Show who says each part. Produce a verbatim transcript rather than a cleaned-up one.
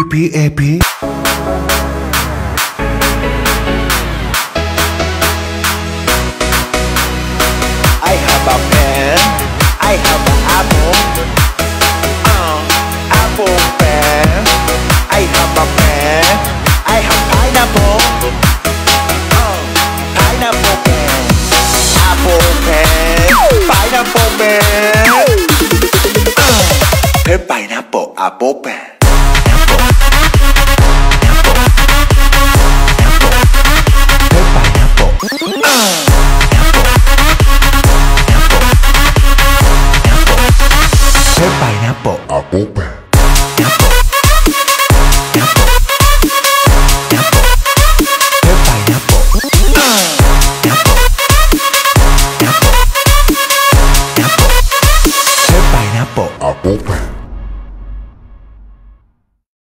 Speaker 1: P A P.
Speaker 2: I have a pen, I have an apple, uh, apple pen. I have a pen, I have pineapple, uh, pineapple pen. Apple pen, pineapple pen, uh, pen pineapple, apple pen.
Speaker 1: Pineapple, apple pen.